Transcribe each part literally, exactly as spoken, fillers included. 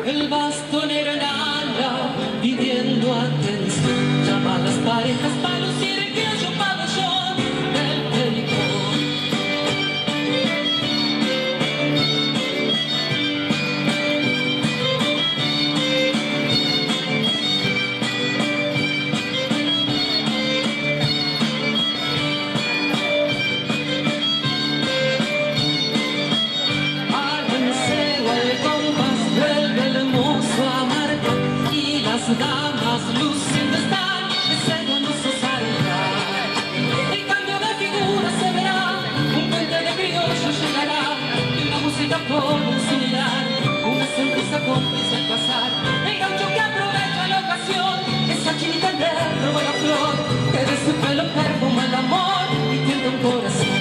El bastonero en ala, pidiendo atención, llama a las parejas para lucir el criollo pabellón del pericón. Las damas luciendo están, ese hermoso saltar. El cambio de figura se verá, un puente de criollo llegará, y una música por su mirar, una sonrisa cómplice al pasar. El gaucho que aprovecha la ocasión, esa chinita le roba la flor, que de su pelo perfuma el amor y tiende un corazón.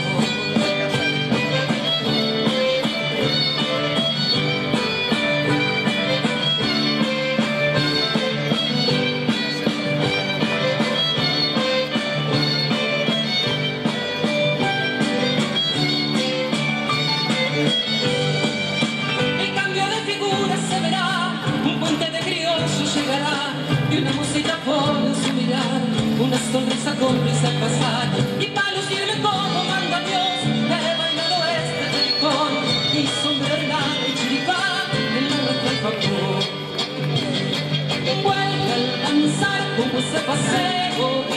Y una música por su mirar, una sonrisa cómplice al pasar, y para lucirme como manda Dios, he bailado este pericón, y sombrero en ala y chiripán, en la nuestra alfajor. Vuelve a lanzar como ese paseo